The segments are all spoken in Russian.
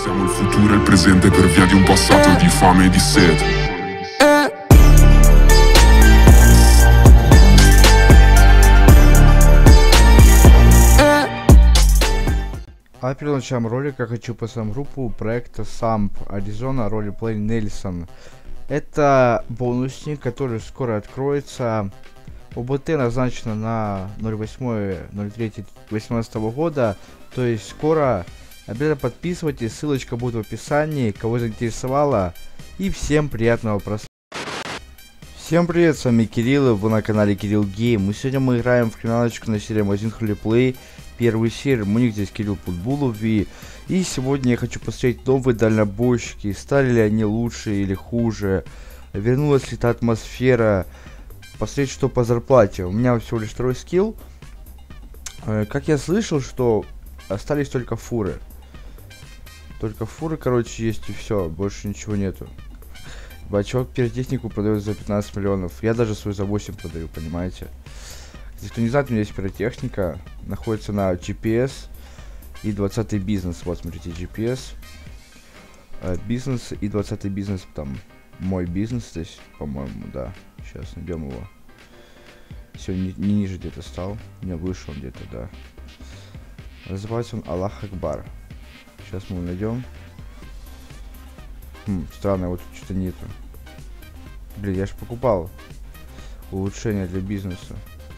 Siamo il futuro e il presente per via di un passato di fame e di sete. А перед началом ролика хочу поставить группу проекта SAMP Arizona Roleplay Nelson. Это бонусник, который скоро откроется. ОБТ назначено на 08.03.2018 года, то есть скоро. Обязательно подписывайтесь, ссылочка будет в описании, кого заинтересовало. И всем приятного просмотра. Всем привет, с вами Кирилл, вы на канале Кирилл Гейм. И сегодня мы играем в криминалочку на серии Магазин Roleplay. Первую серию, у здесь Кирилл Путбулов. И сегодня я хочу посмотреть новые дальнобойщики. Стали ли они лучше или хуже? Вернулась ли та атмосфера? Посмотреть, что по зарплате. У меня всего лишь второй скилл. Как я слышал, что остались только фуры. Только фуры, короче, есть и все. Больше ничего нету. Чувак пиротехнику продает за 15 миллионов. Я даже свой за 8 продаю, понимаете? Если кто не знает, у меня есть пиротехника. Находится на GPS и 20-й бизнес. Вот, смотрите, GPS. Бизнес и 20-й бизнес. Там мой бизнес здесь, по-моему, да. Сейчас найдем его. Все, не ниже где-то стал. Не, выше он где-то, да. Называется он Аллах Акбар. Сейчас мы его найдем. Странно, вот тут что-то нету. Блин, я же покупал улучшение для бизнеса.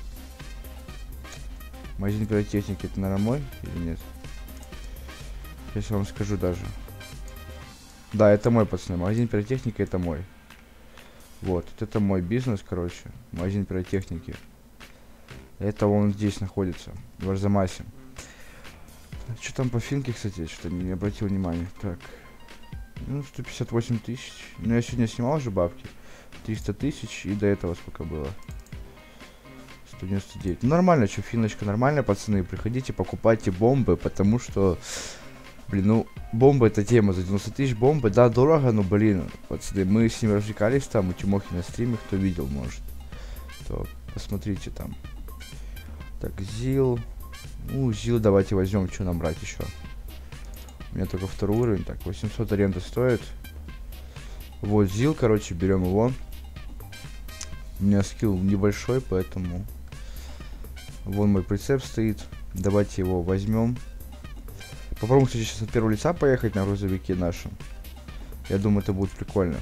Магазин пиротехники, это, наверное, мой или нет? Сейчас я вам скажу даже. Да, это мой, пацаны. Магазин пиротехники, это мой. Вот это мой бизнес, короче. Магазин пиротехники. Это он здесь находится, в Арзамасе. Что там по финке, кстати, что-то не обратил внимания. Так. Ну, 158 тысяч. Ну, я сегодня снимал уже бабки. 300 тысяч. И до этого сколько было? 199. Ну, нормально, что, финочка нормальная, пацаны. Приходите, покупайте бомбы, потому что... Блин, ну, бомба это тема. За 90 тысяч бомбы, да, дорого, но, блин, пацаны, мы с ним развлекались там, у Тимохи на стриме, кто видел, может. То посмотрите там. Так, ЗИЛ. Ну, ЗИЛ давайте возьмем, что нам брать еще. У меня только второй уровень. Так, 800 аренда стоит. Вот ЗИЛ, короче, берем его. У меня скилл небольшой, поэтому... Вон мой прицеп стоит. Давайте его возьмем. Попробуем, кстати, сейчас от первого лица поехать на грузовике нашем. Я думаю, это будет прикольно.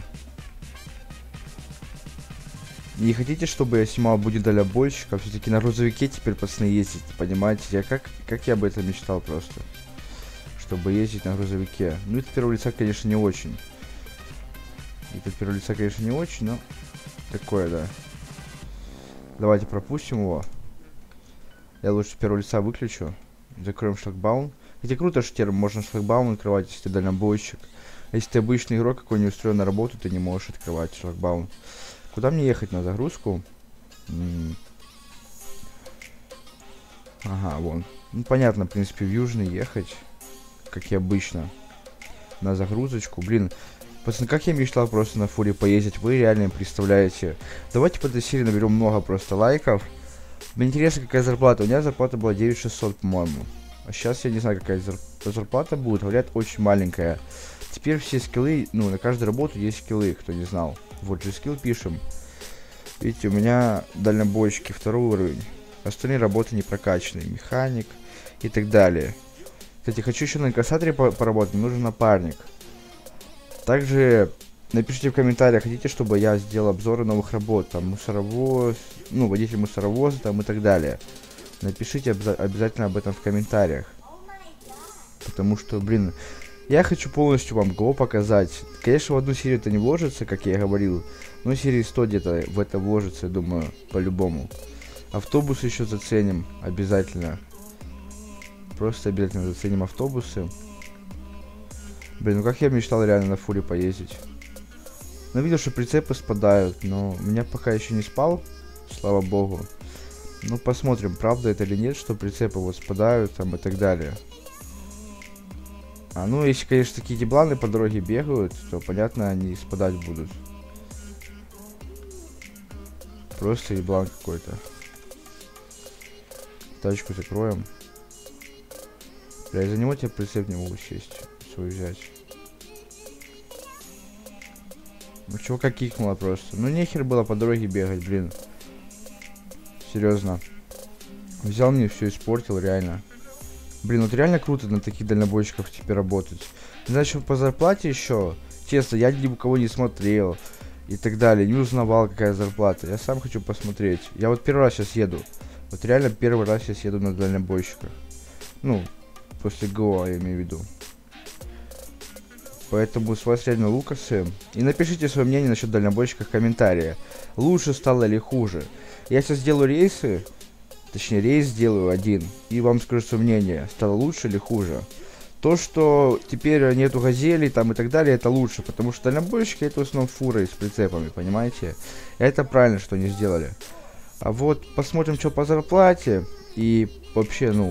Не хотите, чтобы я снимал будет дальнобойщика? Все-таки на грузовике теперь, пацаны, ездить, понимаете? Я как я об этом мечтал просто. Чтобы ездить на грузовике. Ну, это первого лица, конечно, не очень. Это первого лица, конечно, не очень, но... Такое, да. Давайте пропустим его. Я лучше первого лица выключу. Закроем шлагбаум. Хотя круто, что теперь можно шлагбаум открывать, если ты дальнобойщик. А если ты обычный игрок, какой не устроен на работу, ты не можешь открывать шлагбаум. Куда мне ехать на загрузку? Ага, вон. Ну, понятно, в принципе, в Южный ехать. Как и обычно. На загрузочку. Блин, пацаны, как я мечтал просто на фуре поездить. Вы реально не представляете. Давайте по этой серии наберем много просто лайков. Мне интересно, какая зарплата. У меня зарплата была 9600, по-моему. А сейчас я не знаю, какая зарплата будет. Говорят, очень маленькая. Теперь все скиллы, ну, на каждую работу есть скиллы, кто не знал. Вот же скилл пишем. Видите, у меня дальнобойщики второй уровень. Остальные работы не прокачанные. Механик и так далее. Кстати, хочу еще на инкассаторе поработать. Мне нужен напарник. Также напишите в комментариях, хотите, чтобы я сделал обзоры новых работ. Там мусоровоз, ну, водитель мусоровоза там и так далее. Напишите обязательно об этом в комментариях. Потому что, блин, я хочу полностью вам ГО показать. Конечно, в одну серию это не вложится, как я и говорил. Но серии 100 где-то в это вложится, я думаю, по-любому. Автобусы еще заценим обязательно. Просто обязательно заценим автобусы. Блин, ну как я мечтал реально на фуре поездить. Но видел, что прицепы спадают, но меня пока еще не спал, слава богу. Ну, посмотрим, правда это или нет, что прицепы вот спадают там и так далее. А ну, если, конечно, такие ебланы по дороге бегают, то, понятно, они спадать будут. Просто еблан какой-то. Тачку закроем. Бля, из-за него тебе прицеп не могу сесть. свою взять. Ну, чувака кикнуло просто. Ну, нехер было по дороге бегать, блин. Серьезно. Взял мне все испортил, реально. Блин, вот реально круто на таких дальнобойщиках теперь работать. Не знаю, что по зарплате еще. Честно, я ни у кого не смотрел. И так далее. Не узнавал, какая зарплата. Я сам хочу посмотреть. Я вот первый раз сейчас еду. Вот реально первый раз сейчас еду на дальнобойщиках. Ну, после ГО, я имею в виду. Поэтому с вас реально Лукасы. И напишите свое мнение насчет дальнобойщиков в комментариях. Лучше стало или хуже. Я сейчас сделаю рейсы. Точнее, рейс сделаю один. И вам скажу свое мнение. Стало лучше или хуже. То, что теперь нету газелей там и так далее, это лучше. Потому что дальнобойщики это в основном фуры с прицепами, понимаете? Это правильно, что они сделали. А вот посмотрим, что по зарплате. И вообще, ну...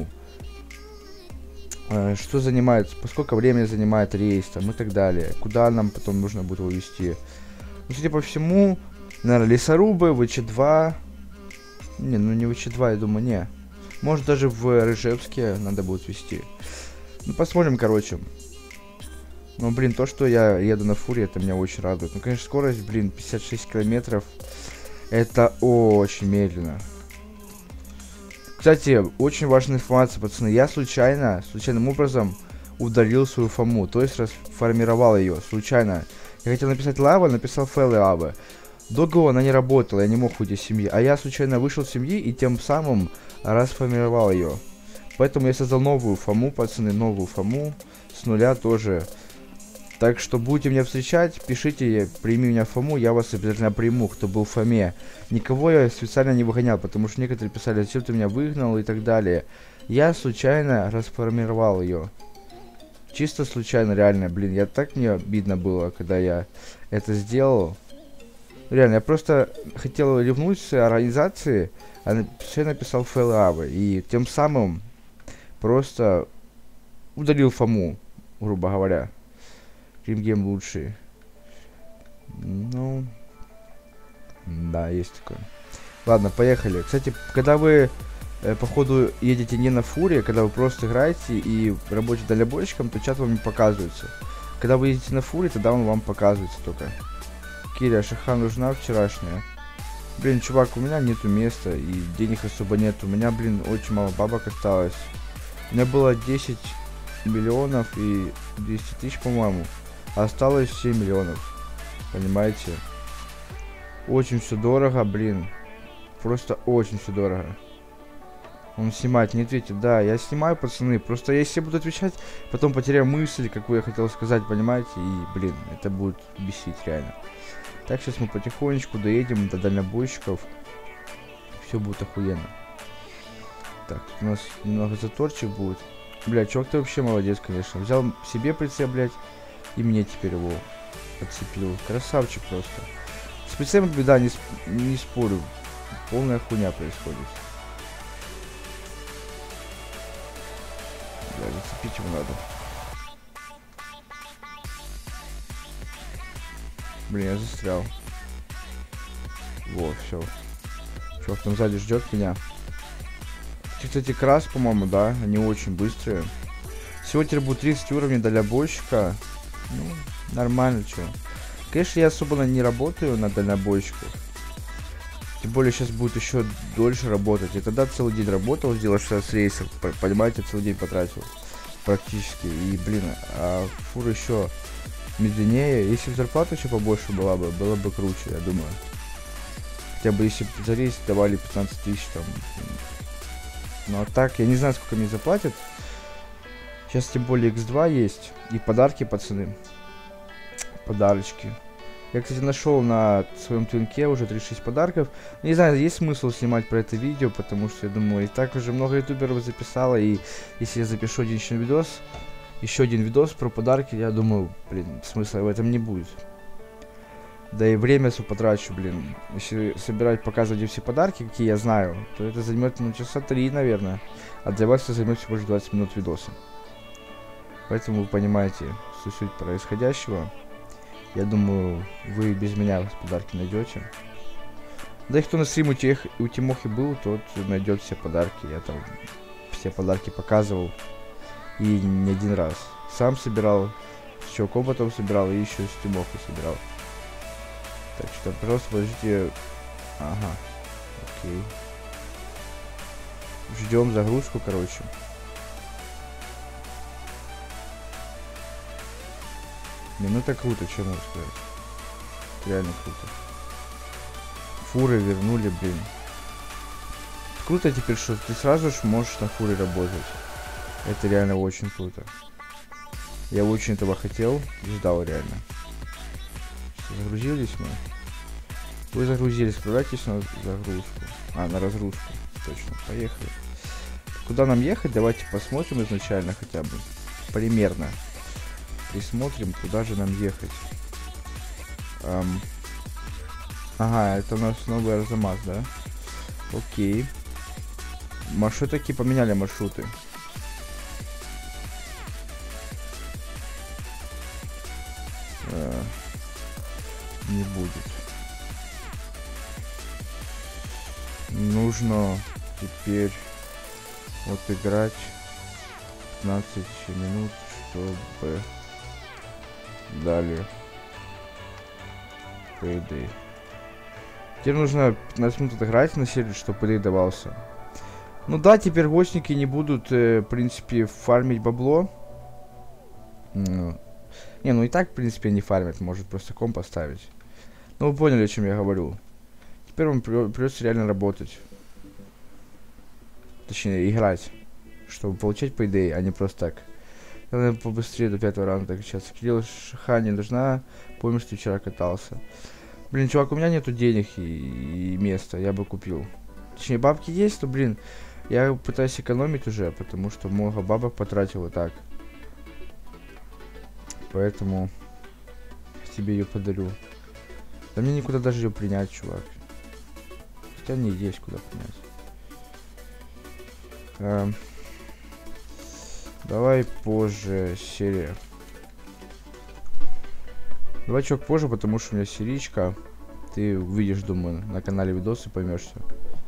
что занимает, поскольку времени занимает рейс там и так далее. Куда нам потом нужно будет его везти. Ну, судя по всему, наверное, лесорубы, ВЧ-2. Не, ну не ВЧ-2, я думаю, не. Может, даже в Рыжевске надо будет везти. Ну, посмотрим, короче. Ну, блин, то, что я еду на фуре, это меня очень радует. Ну, конечно, скорость, блин, 56 километров. Это очень медленно. Кстати, очень важная информация, пацаны. Я случайным образом удалил свою фому. То есть расформировал ее случайно. Я хотел написать лава, написал файл лава. До ГО она не работала, я не мог уйти из семьи. А я случайно вышел из семьи и тем самым расформировал ее. Поэтому я создал новую фому, пацаны, новую фому. С нуля тоже. Так что будете меня встречать, пишите, прими меня в фому, я вас обязательно приму, кто был в фоме. Никого я специально не выгонял, потому что некоторые писали, зачем ты меня выгнал и так далее. Я случайно расформировал ее. Чисто случайно, реально, блин, так мне обидно было, когда я это сделал. Реально, я просто хотел ревнуть с организации, а я написал файл авы, и тем самым просто удалил фому, грубо говоря. Кримгейм лучший. Ну, да, есть такое. Ладно, поехали. Кстати, когда вы, походу, едете не на фуре, когда вы просто играете и работаете дальнобойщиком, то чат вам не показывается. Когда вы едете на фуре, тогда он вам показывается только. Киря, шаха нужна вчерашняя. Блин, чувак, у меня нету места и денег особо нет. У меня, блин, очень мало бабок осталось. У меня было 10 миллионов и 200 тысяч, по-моему. Осталось 7 миллионов. Понимаете? Очень все дорого, блин. Просто очень все дорого. Он снимает, не ответит. Да, я снимаю, пацаны. Просто если я буду отвечать, потом потеряю мысль, какую я хотел сказать, понимаете? И, блин, это будет бесить реально. Так, сейчас мы потихонечку доедем до дальнобойщиков. Все будет охуенно. Так, у нас немного заторчик будет. Бля, чувак, ты вообще молодец, конечно. Взял себе прицеп, блядь. И мне теперь его подцепил. Красавчик просто. С прицепом, да, не спорю. Полная хуйня происходит. Бля, зацепить его надо. Блин, я застрял. Во, все. Чувак там сзади ждет меня. Кстати, крас, по-моему, да, они очень быстрые. Всего теперь будет 30 уровней дальнобойщика. Ну, нормально, чё. Конечно, я особо не работаю на дальнобойщиках. Тем более сейчас будет еще дольше работать. Я тогда целый день работал, сделал 16 рейсов. Понимаете, целый день потратил. Практически. И, блин, а фура еще медленнее. Если бы зарплата еще побольше была бы, было бы круче, я думаю. Хотя бы если бы за рейс давали 15 тысяч там. Ну а так, я не знаю, сколько мне заплатят. Сейчас тем более X2 есть. И подарки, пацаны. Подарочки. Я, кстати, нашел на своем твинке уже 36 подарков. Не знаю, есть смысл снимать про это видео, потому что, я думаю, и так уже много ютуберов записало. И если я запишу еще один видос про подарки, я думаю, блин, смысла в этом не будет. Да и время все потрачу, блин. Если собирать, показывать все подарки, какие я знаю, то это займет, ну, часа 3, наверное. А для вас это займет всего лишь 20 минут видоса. Поэтому вы понимаете всю суть происходящего. Я думаю, вы без меня подарки найдете. Да и кто на стриме у Тимохи был, тот найдет все подарки. Я там все подарки показывал. И не один раз. Сам собирал, с чуваком потом собирал и еще с Тимохой собирал. Так что, пожалуйста, подождите. Ага, окей. Ждем загрузку, короче. Ну это круто, что можно сказать. Реально круто. Фуры вернули, блин. Круто теперь, что ты сразу же можешь на фуре работать. Это реально очень круто. Я очень этого хотел и ждал реально. Загрузились мы. Вы загрузились, отправляйтесь на загрузку. На разгрузку. Точно, поехали. Куда нам ехать? Давайте посмотрим изначально хотя бы. Примерно. Присмотрим, куда же нам ехать. Ага, это у нас новый Арзамас, да? Окей. Маршруты такие поменяли маршруты. Не будет. Нужно теперь вот играть 15 минут, чтобы дали Payday. Теперь нужно 15 минут играть на сервере, чтобы Payday давался. Ну да, теперь гостники не будут, в принципе, фармить бабло. Не, ну и так, в принципе, они фармят, может просто комп поставить. Ну, вы поняли, о чем я говорю. Теперь вам придется реально работать. Точнее, играть. Чтобы получать Payday, а не просто так. Надо побыстрее до 5-го раунда качаться. Кирилл ШХ не нужна. Помнишь, ты вчера катался. Блин, чувак, у меня нету денег и места. Я бы купил. Точнее, бабки есть, но, блин, я пытаюсь экономить уже, потому что много бабок потратил и так. Поэтому тебе ее подарю. Да мне никуда даже ее принять, чувак. Хотя не есть куда принять. Давай позже серия. Давай, чувак, позже, потому что у меня серичка. Ты увидишь, думаю, на канале видосы, поймешь все.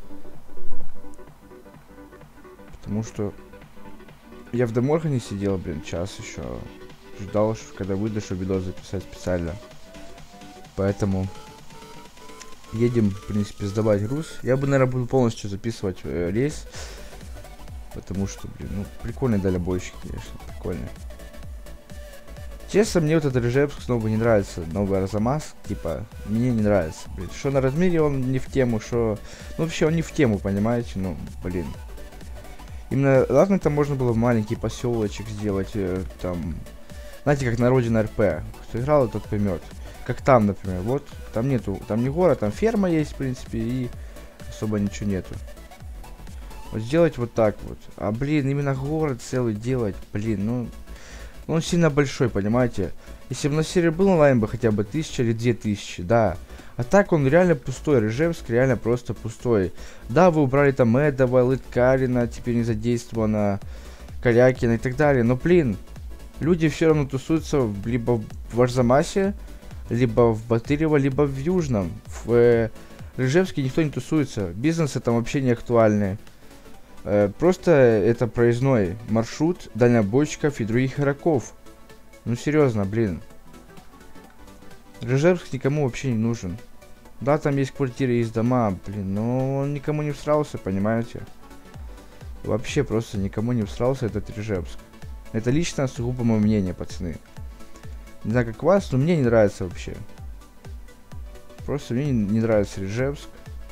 Потому что я в Деморгане сидел, блин, час еще. Ждал, когда выйдешь, чтобы видос записать специально. Поэтому едем, в принципе, сдавать груз. Я бы, наверное, буду полностью записывать рейс. Потому что, блин, ну, прикольный дальнобойщик, конечно, прикольный. Честно, мне вот этот Режевск снова не нравится, новый Арзамас, типа, мне не нравится, блин. Что на размере он не в тему, что... Ну, вообще, он не в тему, понимаете, ну, блин. Именно, ладно, там можно было маленький поселочек сделать, там... Знаете, как на Родина РП. Кто играл, тот поймет. Как там, например, вот, там нету, там не город, там ферма есть, в принципе, и особо ничего нету. Вот сделать вот так вот. А, блин, именно город целый делать, блин, ну он сильно большой, понимаете? Если бы на сервере был онлайн бы хотя бы 1000 или 2000, да. А так он реально пустой, Режевск реально просто пустой. Да, вы убрали там Эдова, Лыткарина, теперь не задействовано, Корякина и так далее, но, блин, люди все равно тусуются либо в Арзамасе, либо в Батырево, либо в Южном. В Режевске никто не тусуется, бизнесы там вообще не актуальны. Просто это проездной маршрут дальнобойщиков и других игроков. Ну серьезно, блин. Режевск никому вообще не нужен. Да, там есть квартиры, есть дома, блин, но он никому не всрался, понимаете? Вообще просто никому не всрался этот Режевск. Это лично сугубо мое мнение, пацаны. Не знаю, как вас, но мне не нравится вообще. Просто мне не нравится Режевск.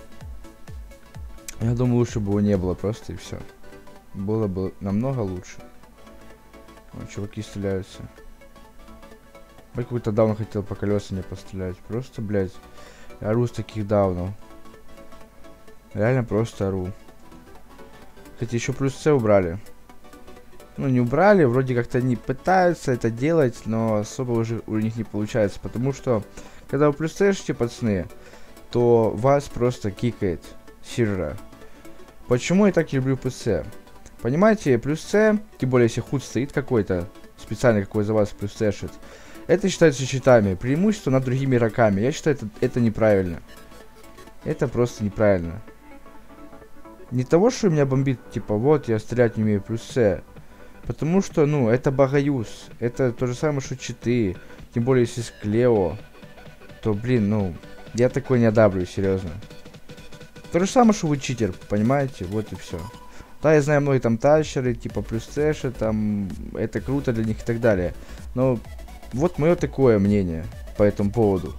Я думаю, лучше бы его не было просто и все. Было бы намного лучше. Вот, чуваки стреляются. Я какой-то даун хотел по колесам мне пострелять. Просто, блядь, я ору с таких даунов. Реально просто ору. Кстати, еще плюс С убрали. Ну, не убрали, вроде как-то они пытаются это делать, но особо уже у них не получается. Потому что, когда вы плюс С-шите, пацаны, то вас просто кикает сервера. Почему я так люблю плюс С? Понимаете, плюс С, тем более если худ стоит какой-то, специально какой за вас плюс С-шит, это считается щитами, преимущество над другими игроками. Я считаю, это неправильно. Это просто неправильно. Не того, что меня бомбит, типа, вот, я стрелять не умею плюс С. Потому что, ну, это багаюз. Это то же самое, что читы. Тем более, если с Клео, то, блин, ну, я такой не одобрю, серьезно. То же самое, что вы читер, понимаете? Вот и все. Да, я знаю, многие там тащеры, типа плюс цеши, там, это круто для них и так далее. Но вот мое такое мнение по этому поводу.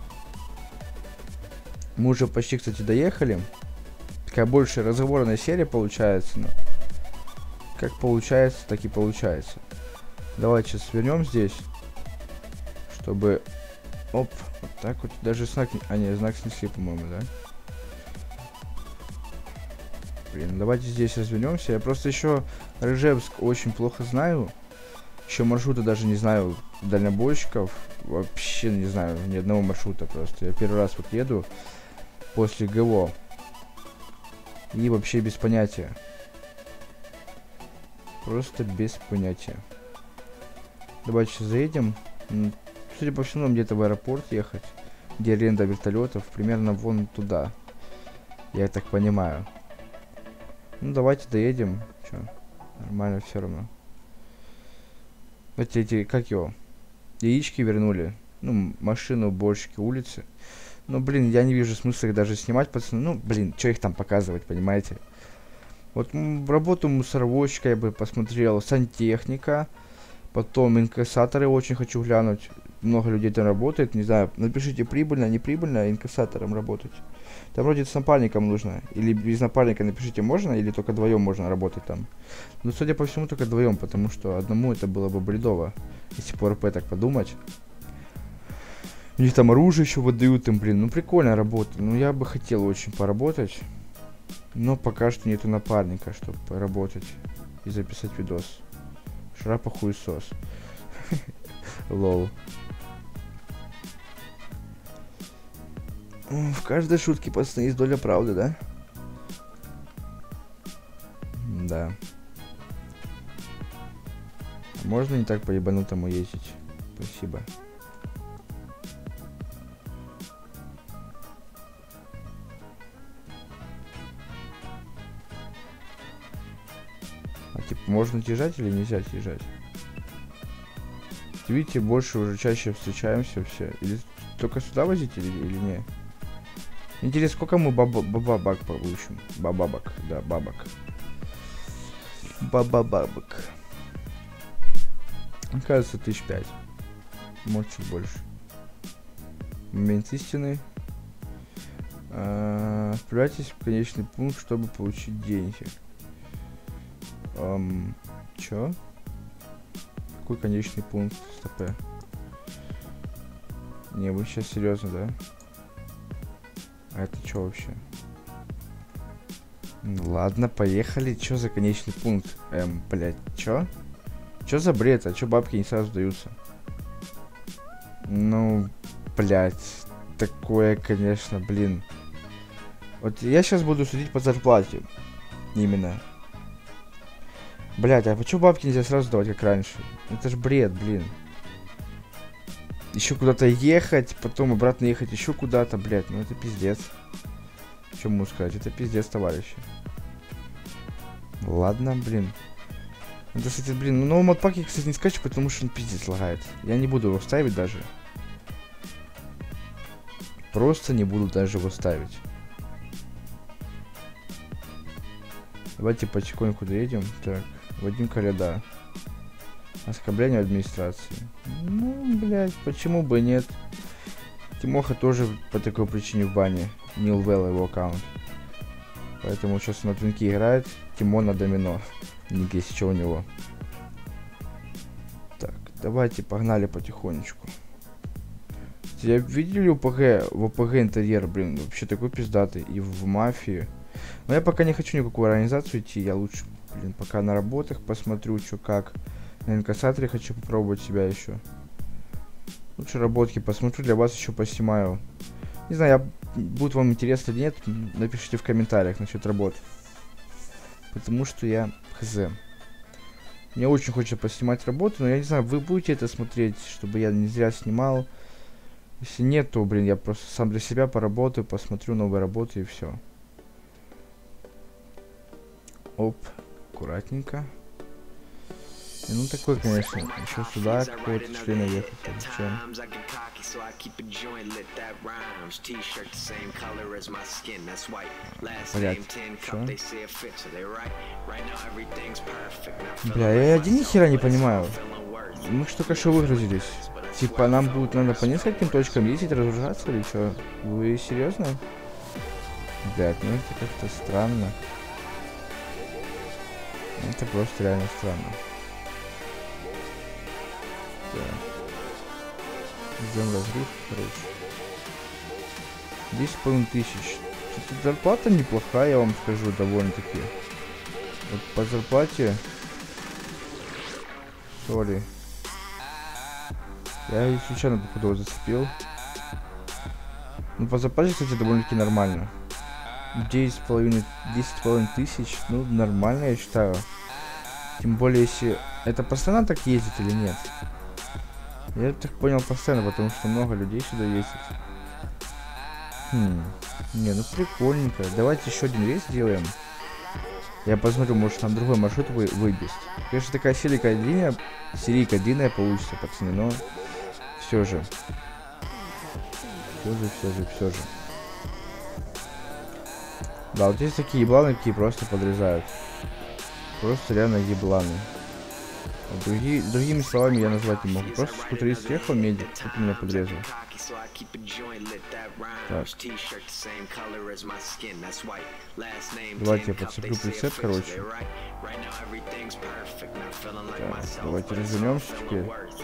Мы уже почти, кстати, доехали. Такая больше разговорная серия получается, но как получается, так и получается. Давайте сейчас свернем здесь, чтобы... Оп, вот так вот. Даже знак... А, нет, знак снесли, по-моему, да? Блин, давайте здесь развернемся. Я просто еще Рыжевск очень плохо знаю. Еще маршрута даже не знаю дальнобойщиков. Вообще не знаю ни одного маршрута просто. Я первый раз вот еду после ГО. И вообще без понятия. Просто без понятия. Давайте сейчас заедем. Судя по всему, где-то в аэропорт ехать. Где аренда вертолетов. Примерно вон туда. Я так понимаю. Ну, давайте доедем. Чё? Нормально все равно. Вот эти, как его? Яички вернули. Ну, машину, уборщики, улицы. Ну, блин, я не вижу смысла их даже снимать, пацаны. Ну, блин, что их там показывать, понимаете? Вот работу мусоровозчика я бы посмотрел. Сантехника. Потом инкассаторы очень хочу глянуть. Много людей там работает. Не знаю, напишите, прибыльно, неприбыльно инкассатором работать. Там вроде с напарником нужно. Или без напарника напишите, можно, или только вдвоем можно работать там. Но, судя по всему, только вдвоем, потому что одному это было бы бредово. Если по РП так подумать. У них там оружие еще выдают им, блин. Ну, прикольная работа. Ну, я бы хотел очень поработать. Но пока что нету напарника, чтобы поработать и записать видос. Шрапа хуесос. Лол. В каждой шутке, пацаны, есть доля правды, да? Да. Можно не так по ебанутому ездить? Спасибо. А типа, можно съезжать или нельзя съезжать? Видите, больше уже чаще встречаемся все. Или только сюда возите, или не? Интересно, сколько мы бабабак получим? Бабабак, да, бабак. Бабабабак. Кажется, 1005. Может, чуть больше. Момент истины. Отправляйтесь в конечный пункт, чтобы получить деньги. Чё? Какой конечный пункт? Стоп. Не, вы сейчас серьезно, да? А это что вообще? Ладно, поехали. Чё за конечный пункт? Блядь, чё? Чё за бред? А чё бабки не сразу даются? Ну, блядь. Такое, конечно, блин. Вот я сейчас буду судить по зарплате. Именно. Блядь, а почему бабки нельзя сразу давать, как раньше? Это ж бред, блин. Еще куда-то ехать, потом обратно ехать еще куда-то, блядь. Ну это пиздец. Что могу сказать? Это пиздец, товарищи. Ладно, блин. Это, кстати, блин, ну модпак я, кстати, не скачу, потому что он пиздец лагает. Я не буду его ставить даже. Просто не буду даже его ставить. Давайте потихоньку доедем. Так, Вадим Коляда. Оскорбление администрации. Ну, блядь, почему бы нет? Тимоха тоже по такой причине в бане. Нил Вэлл его аккаунт. Поэтому сейчас на твинке играет. Тимо на домино. Ник есть что у него. Так, давайте погнали потихонечку. Я видели в ОПГ интерьер, блин, вообще такой пиздатый. И в мафии. Но я пока не хочу никакую организацию идти. Я лучше, блин, пока на работах посмотрю, что как. На инкассаторе хочу попробовать себя еще. Лучше работки посмотрю, для вас еще поснимаю. Не знаю, будет вам интересно или нет, напишите в комментариях насчет работ. Потому что я хз. Мне очень хочется поснимать работу, но я не знаю, вы будете это смотреть, чтобы я не зря снимал. Если нет, то, блин, я просто сам для себя поработаю, посмотрю новые работы и все. Оп, аккуратненько. Ну такой, конечно, еще сюда какого-то члена ехать, а зачем? Блять, чё? Бля, я один ни хера не понимаю. Мы что, конечно, выгрузились. Типа, нам будет надо по нескольким точкам ездить, разгружаться или что? Вы серьезно? Блять, ну это как-то странно. Это просто реально странно. Да. Ждем разгрузку, короче. 10,5 тысяч. Тут зарплата неплохая, я вам скажу, довольно-таки. Вот по зарплате... Сори. Я ее случайно походу зацепил. Ну, по зарплате, кстати, довольно-таки нормально. 10,5 тысяч, ну, нормально, я считаю. Тем более, если... Это постоянно так ездит или нет? Я так понял, постоянно, потому что много людей сюда ездит. Не, ну прикольненько. Давайте еще один рейс сделаем. Я посмотрю, может там другой маршрут выбест. Конечно, такая серийка длинная получится, пацаны, но все же. Все же. Да, вот здесь такие ебланы, какие просто подрезают. Просто реально ебланы. А другими словами я назвать не могу. Просто скутерист ехал медик, тут меня подрезал. Так. Давайте я подцеплю прицеп, короче. Так, давайте развернемся теперь.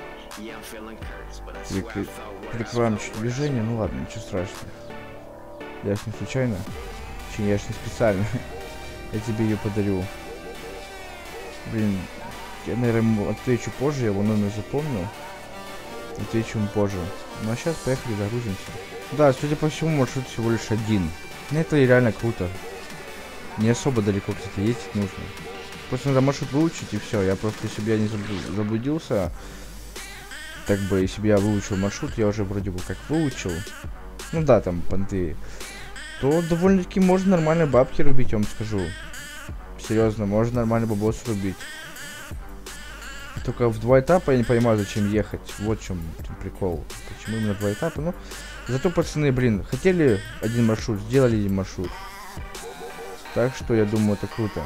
Прикрываем чуть движение, ну ладно, ничего страшного. Я ж не случайно. Точнее, я ж не специально. Я тебе ее подарю. Блин, я, наверное, отвечу позже, я его номер запомнил. Отвечу ему позже. Ну а сейчас поехали, загрузимся. Да, судя по всему, маршрут всего лишь один. Ну это и реально круто. Не особо далеко, кстати, ездить нужно. Просто надо маршрут выучить и все. Я просто, если бы я не заблудился, так бы, если бы я выучил маршрут, я уже вроде бы как выучил. Ну да, там понты. То довольно-таки можно нормально бабки рубить, я вам скажу. Серьезно, можно нормально бабос рубить. Только в 2 этапа я не понимаю, зачем ехать. Вот в чем прикол. Почему именно 2 этапа? Ну, зато, пацаны, блин, хотели один маршрут, сделали один маршрут. Так что, я думаю, это круто.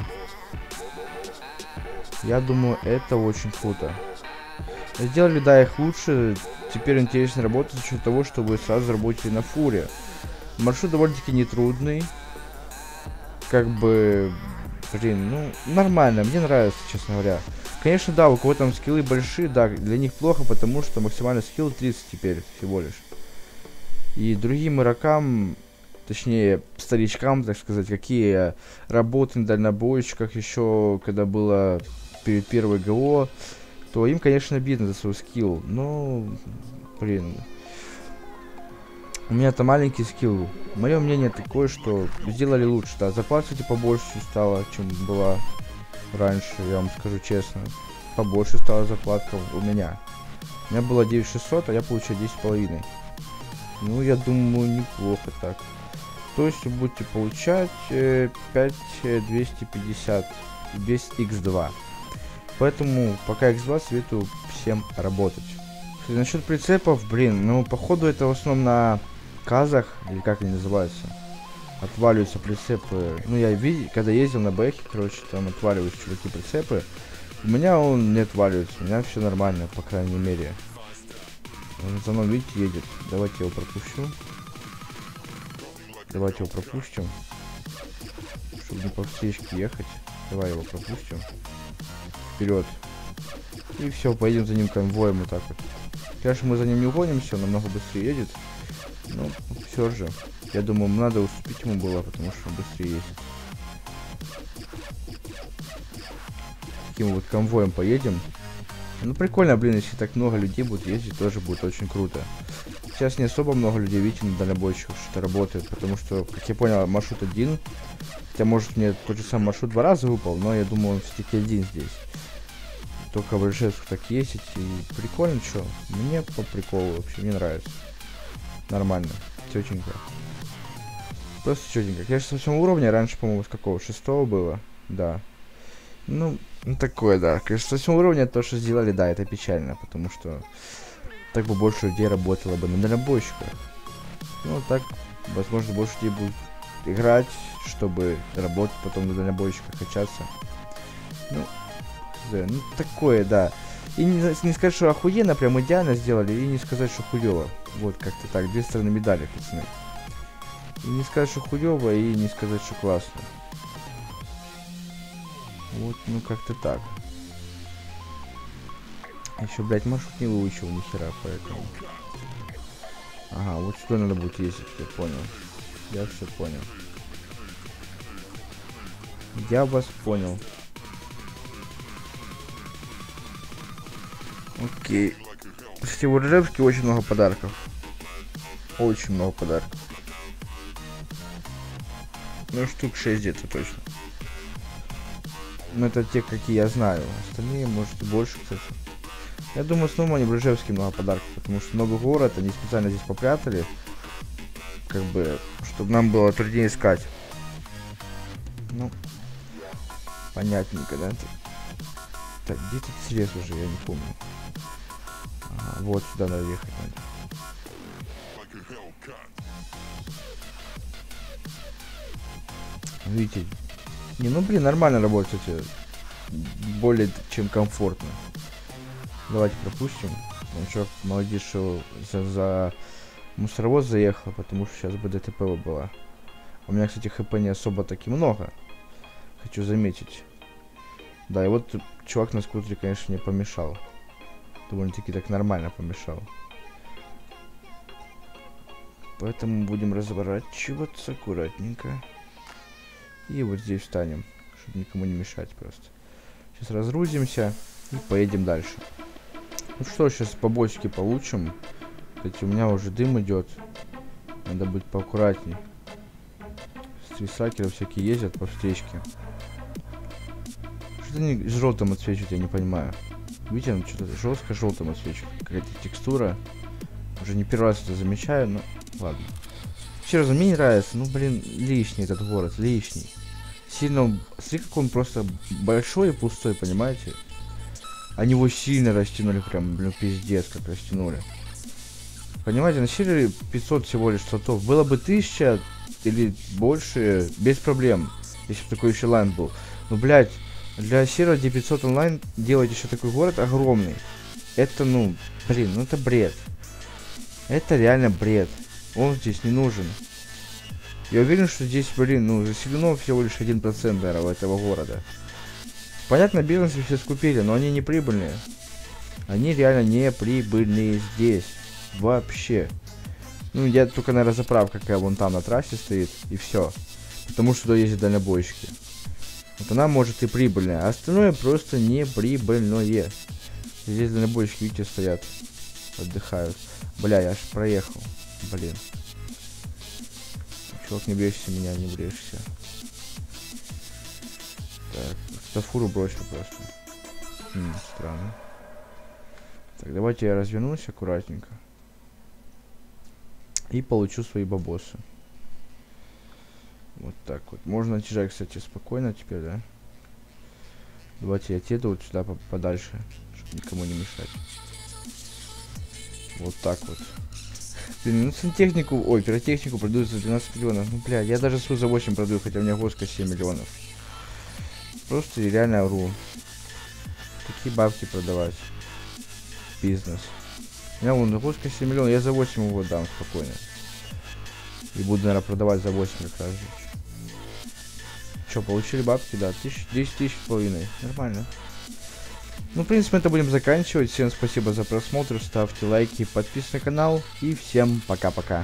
Я думаю, это очень круто. Сделали, да, их лучше. Теперь интересно работать за счет того, что вы сразу заработали на фуре. Маршрут довольно-таки нетрудный. Как бы... Блин, ну, нормально, мне нравится, честно говоря. Конечно, да, у кого там скиллы большие, да, для них плохо, потому что максимальный скилл 30 теперь всего лишь. И другим игрокам, точнее, старичкам, так сказать, какие работы на дальнобойщиках еще, когда было перед первой ГО, то им, конечно, обидно за свой скилл. Но, блин, у меня-то маленький скилл. Мое мнение такое, что сделали лучше, да. Зарплата, кстати, побольше стала, чем была раньше, я вам скажу честно. Побольше стала зарплатка у меня. У меня было 9600, а я получаю 10,5. Ну, я думаю, неплохо так. То есть вы будете получать 5250 без x2. Поэтому пока x2 советую всем работать. Насчет прицепов, блин, ну, походу это в основном на казах, или как они называются, отваливаются прицепы. Ну, я видел, когда ездил на бэхе, короче, там отваливаются чуваки прицепы. У меня он не отваливается, у меня все нормально, по крайней мере. Он за мной, видите, едет. Давайте его пропущу. Давайте его пропустим. Чтобы не по встречке ехать. Давай его пропустим. Вперед. И все, поедем за ним конвоем вот так вот. Конечно, мы за ним не угонимся, он намного быстрее едет. Но все же. Я думаю, надо уступить ему было, потому что он быстрее ездит. Таким вот конвоем поедем. Ну прикольно, блин, если так много людей будет ездить, тоже будет очень круто. Сейчас не особо много людей, видите, на дальнобойщиках что-то работает, потому что, как я понял, маршрут один. Хотя, может, мне тот же самый маршрут 2 раза выпал, но я думаю, он все-таки один здесь. Только в Ижевске так ездить, и прикольно, что? Мне по приколу вообще, мне нравится. Нормально, тетенька. Просто тетенька. Я сейчас на 8 уровне, раньше, по-моему, с какого? 6 было, да. Ну, такое, да. Конечно, с 8 уровня то, что сделали, да, это печально, потому что так бы больше людей работало бы на дальнобойщиках. Ну, так, возможно, больше людей будут играть, чтобы работать потом на дальнобойщиках, качаться. Ну, да, ну, такое, да. И не сказать, что охуенно, прям идеально сделали, и не сказать, что хуёво. Вот как-то так, две стороны медали, пацаны. И не сказать, что хуёво, и не сказать, что классно. Вот, ну как-то так. Еще, блядь, маршрут не выучил ни хера, поэтому. Ага, вот сюда надо будет ездить, я понял. Я все понял. Я вас понял. Окей. Кстати, в Ржевске очень много подарков. Очень много подарков. Ну, штук 6 где-то точно. Но это те, какие я знаю. Остальные, может, и больше, кстати. Я думаю, снова они в Ржевске много подарков, потому что новый город, они специально здесь попрятали. Как бы, чтобы нам было труднее искать. Ну, понятненько, да? Так, где тут срез уже, я не помню. Ага, вот сюда надо ехать надо. Видите? Не, ну блин, нормально работать, более чем комфортно. Давайте пропустим. Он чувак молодец, что за мусоровоз заехал, потому что сейчас бы ДТП была. У меня, кстати, хп не особо таки много. Хочу заметить. Да, и вот чувак на скутере, конечно, не помешал. Довольно-таки так нормально помешал. Поэтому будем разворачиваться аккуратненько. И вот здесь встанем, чтобы никому не мешать просто. Сейчас разгрузимся и поедем дальше. Ну что, сейчас побочки получим. Кстати, у меня уже дым идет. Надо быть поаккуратней. Стрисакеры всякие ездят по встречке. Что-то они желтым отсвечивают, я не понимаю. Видите, он что-то жестко желтым отсвечивает. Какая-то текстура. Уже не первый раз это замечаю, но ладно. Еще раз, мне не нравится. Ну, блин, лишний этот город, лишний. Сильно, смотри, как он просто большой и пустой, понимаете? Они его сильно растянули, прям, блин, пиздец, как растянули. Понимаете, на сервере 500 всего лишь слотов. Было бы 1000 или больше, без проблем. Если бы такой еще лайн был. Ну, блядь, для сервера, где 500 онлайн, делать еще такой город огромный. Это, ну, блин, ну это бред. Это реально бред. Он здесь не нужен. Я уверен, что здесь, блин, ну, заселено всего лишь 1%, наверное, этого города. Понятно, бизнесы все скупили, но они не прибыльные. Они реально не прибыльные здесь. Вообще. Ну, я только, наверное, заправка, какая вон там на трассе стоит, и все. Потому что туда ездят дальнобойщики. Вот она может и прибыльная, а остальное просто не прибыльное. Здесь дальнобойщики, видите, стоят. Отдыхают. Бля, я аж проехал. Блин. Чувак, не брешься меня, не брешься. Так, за фуру бросил просто. Странно. Так, давайте я развернусь аккуратненько. И получу свои бабосы. Вот так вот. Можно отъезжать, кстати, спокойно теперь, да? Давайте я отъеду вот сюда подальше, чтобы никому не мешать. Вот так вот. Блин, ну сантехнику, ой, пиротехнику продают за 12 миллионов. Ну, бля, я даже СУ за 8 продаю, хотя у меня госка 7 миллионов. Просто реально ору. Такие бабки продавать. Бизнес. У меня вон госка 7 миллионов, я за 8 его дам спокойно. И буду, наверное, продавать за 8 как раз. Че, получили бабки? Да, 10 тысяч с половиной. Нормально. Ну, в принципе, это будем заканчивать. Всем спасибо за просмотр. Ставьте лайки, подписывайтесь на канал. И всем пока-пока.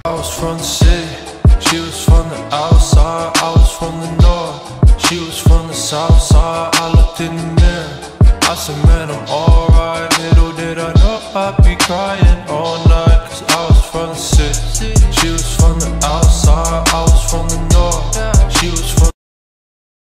From the